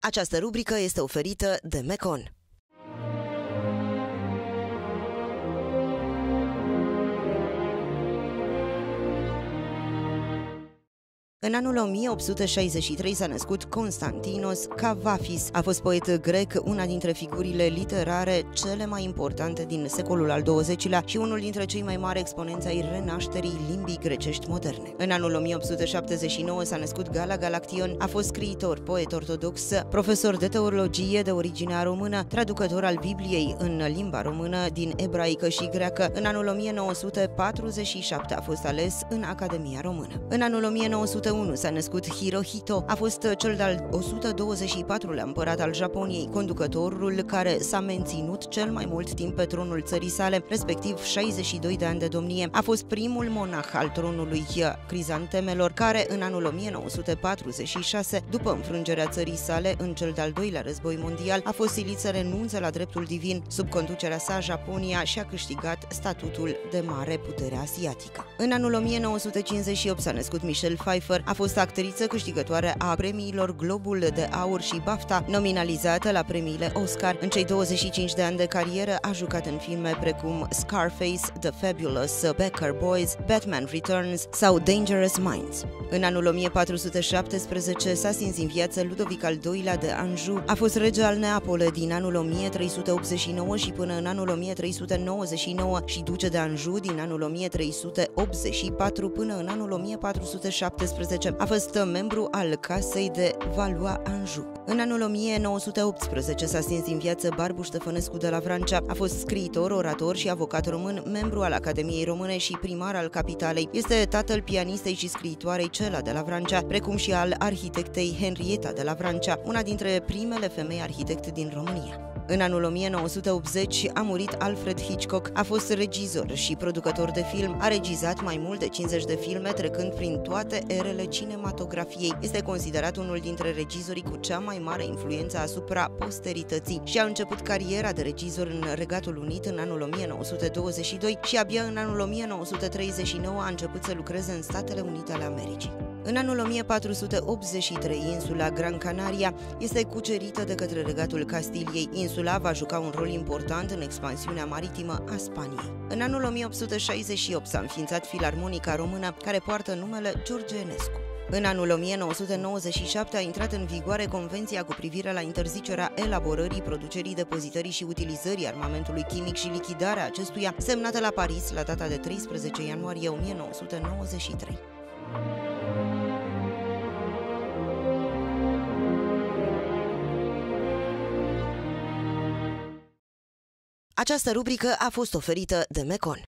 Această rubrică este oferită de Mecon. În anul 1863 s-a născut Constantinos Kavafis. A fost poet grec, una dintre figurile literare cele mai importante din secolul al XX-lea și unul dintre cei mai mari exponenți ai renașterii limbii grecești moderne. În anul 1879 s-a născut Gala Galaction. A fost scriitor, poet ortodox, profesor de teologie de origine română, traducător al Bibliei în limba română din ebraică și greacă. În anul 1947 a fost ales în Academia Română. În anul 1901 s-a născut Hirohito. A fost cel de-al 124-lea împărat al Japoniei, conducătorul care s-a menținut cel mai mult timp pe tronul țării sale, respectiv 62 de ani de domnie. A fost primul monah al tronului Crizantemelor, care în anul 1946, după înfrângerea țării sale în cel de-al doilea război mondial, a fost silit să renunțe la dreptul divin. Sub conducerea sa, Japonia și-a câștigat statutul de mare putere asiatică. În anul 1958 s-a născut Michelle Pfeiffer. A fost actriță câștigătoare a premiilor Globul de Aur și BAFTA, nominalizată la premiile Oscar. În cei 25 de ani de carieră a jucat în filme precum Scarface, The Fabulous Becker Boys, Batman Returns sau Dangerous Minds. În anul 1417 s-a stins în viață Ludovic al II-lea de Anjou. A fost rege al Neapole din anul 1389 și până în anul 1399 și duce de Anjou din anul 1384 până în anul 1417. A fost membru al casei de Valois-Anjou. În anul 1918 s-a stins din viață Barbu Ștefănescu de la Vrancea. A fost scriitor, orator și avocat român, membru al Academiei Române și primar al capitalei. Este tatăl pianistei și scriitoarei Cela de la Vrancea, precum și al arhitectei Henrieta de la Vrancea, una dintre primele femei arhitecte din România. În anul 1980 a murit Alfred Hitchcock. A fost regizor și producător de film. A regizat mai mult de 50 de filme, trecând prin toate erele cinematografiei. Este considerat unul dintre regizorii cu cea mai mare influență asupra posterității și a început cariera de regizor în Regatul Unit în anul 1922 și abia în anul 1939 a început să lucreze în Statele Unite ale Americii. În anul 1483, insula Gran Canaria este cucerită de către Regatul Castiliei. Insula va juca un rol important în expansiunea maritimă a Spaniei. În anul 1868 s-a înființat Filarmonica Română, care poartă numele George Enescu. În anul 1997 a intrat în vigoare Convenția cu privire la interzicerea elaborării, producerii, depozitării și utilizării armamentului chimic și lichidarea acestuia, semnată la Paris la data de 13 ianuarie 1993. Această rubrică a fost oferită de Mecon.